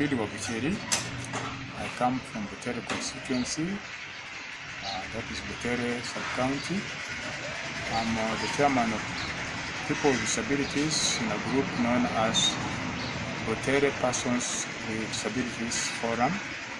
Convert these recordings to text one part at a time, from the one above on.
Okwiri Wabucheri. I come from Butere constituency, that is Butere sub-county. I'm the chairman of people with disabilities in a group known as Butere Persons with Disabilities Forum.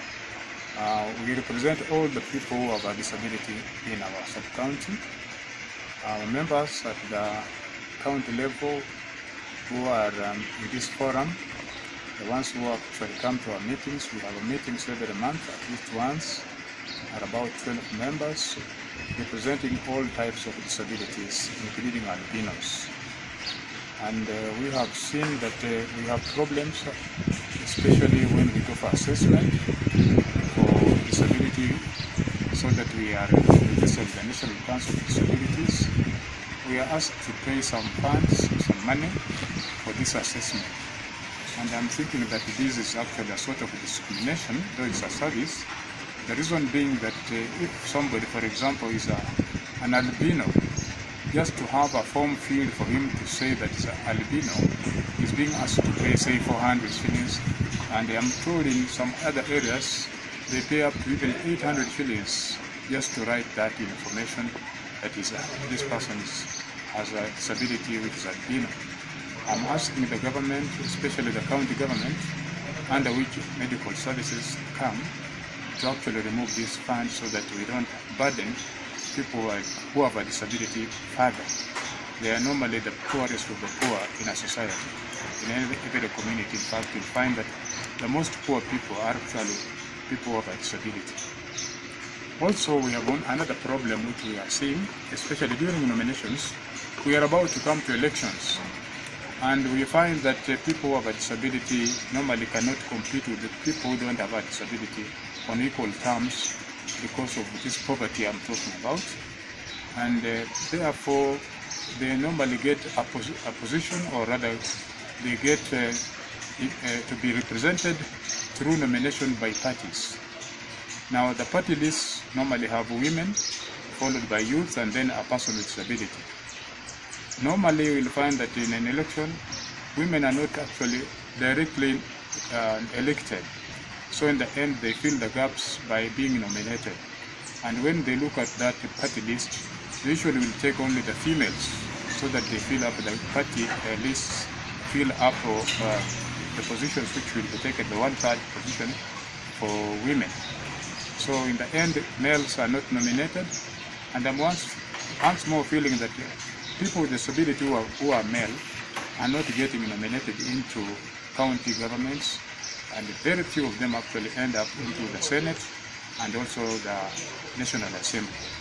We represent all the people who have a disability in our sub-county. Our members at the county level who are in this forum, the ones who actually come to our meetings, we have a meetings every month, at least once, are about 12 members, representing all types of disabilities, including albinos. And we have seen that we have problems, especially when we go for assessment for disability, so that we are registered with the National Council of Disabilities. We are asked to pay some funds, some money for this assessment. And I'm thinking that this is actually a sort of discrimination, though it's a service. The reason being that if somebody, for example, is an albino, just to have a form filled for him to say that he's an albino, he's being asked to pay, say, 400 shillings. And I'm told in some other areas, they pay up to even 800 shillings just to write that information that is this person has a disability which is albino. I'm asking the government, especially the county government, under which medical services come, to actually remove this fund so that we don't burden people who have a disability further. They are normally the poorest of the poor in a society. In every community, in fact, you'll find that the most poor people are actually people who have a disability. Also, we have another problem which we are seeing, especially during nominations. We are about to come to elections, and we find that people who have a disability normally cannot compete with the people who don't have a disability on equal terms because of this poverty I'm talking about. And therefore, they normally get a position, or rather, they get to be represented through nomination by parties. Now, the party lists normally have women, followed by youth, and then a person with disability. Normally, you will find that in an election, women are not actually directly elected. So in the end, they fill the gaps by being nominated. And when they look at that party list, they usually will take only the females, so that they fill up the party lists, fill up the positions which will be taken, the one-third position for women. So in the end, males are not nominated, and I'm once more feeling that people with disability who are male are not getting nominated into county governments, and very few of them actually end up into the Senate and also the National Assembly.